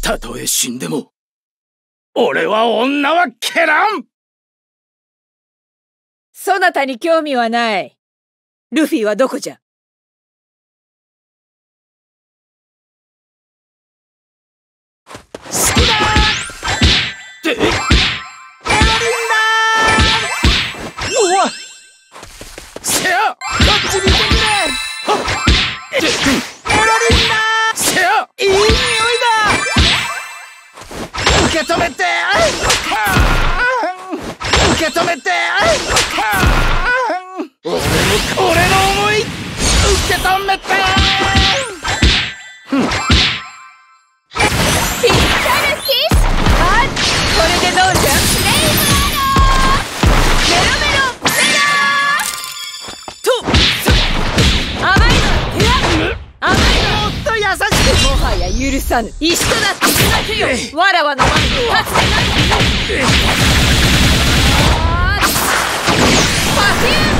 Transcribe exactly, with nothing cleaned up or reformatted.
たとえ死んでも俺は女は蹴らん。 そなたに興味はない。ルフィはどこじゃ。 好きだーってエロリンだー。おわせやこっち見てくれ。はっエロリンだー。せやいい匂いだ。受け止めて受け止めて俺の俺の思い受け止めて。 ピッカルキス。あっこれでどうじゃ。レイブアロー。メロメロメロと甘いの手が甘いのもっと優しく。もはや許さぬ。石となって砕けよ。わらわの前に立つでない。パフューム